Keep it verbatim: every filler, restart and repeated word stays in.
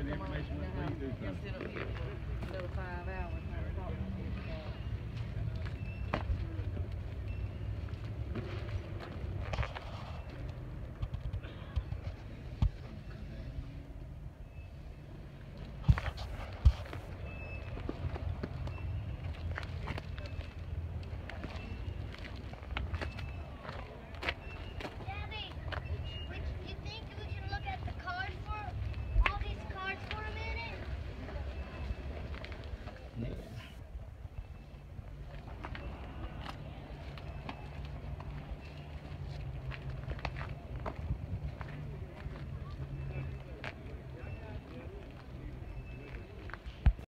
the information when you do Just sit up here for another five hours trying to talk.